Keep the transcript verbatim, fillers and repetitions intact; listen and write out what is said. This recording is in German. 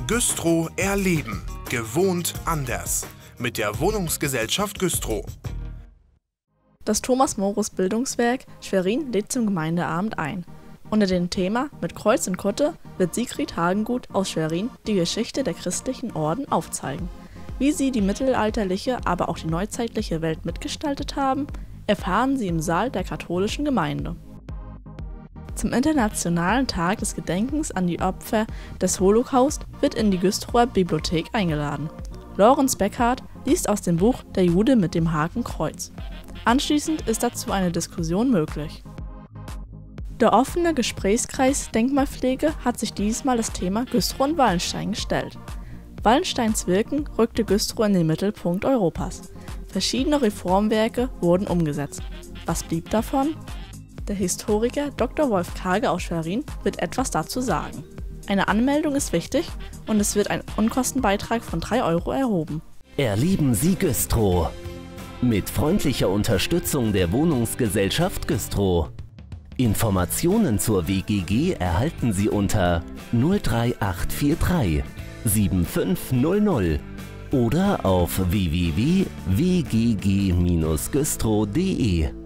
Güstrow erleben. Gewohnt anders. Mit der Wohnungsgesellschaft Güstrow. Das Thomas-Morus-Bildungswerk Schwerin lädt zum Gemeindeabend ein. Unter dem Thema Mit Kreuz und Kutte wird Sigrid Hagengut aus Schwerin die Geschichte der christlichen Orden aufzeigen. Wie sie die mittelalterliche, aber auch die neuzeitliche Welt mitgestaltet haben, erfahren Sie im Saal der katholischen Gemeinde. Zum Internationalen Tag des Gedenkens an die Opfer des Holocaust wird in die Güstrower Bibliothek eingeladen. Lorenz Beckhardt liest aus dem Buch Der Jude mit dem Hakenkreuz. Anschließend ist dazu eine Diskussion möglich. Der offene Gesprächskreis Denkmalpflege hat sich diesmal das Thema Güstrow und Wallenstein gestellt. Wallensteins Wirken rückte Güstrow in den Mittelpunkt Europas. Verschiedene Reformwerke wurden umgesetzt. Was blieb davon? Der Historiker Doktor Wolf Karge aus Schwerin wird etwas dazu sagen. Eine Anmeldung ist wichtig und es wird ein Unkostenbeitrag von drei Euro erhoben. Erleben Sie Güstrow mit freundlicher Unterstützung der Wohnungsgesellschaft Güstrow. Informationen zur W G G erhalten Sie unter null drei acht vier drei sieben fünf null null oder auf w w w punkt w g g Bindestrich güstrow punkt de.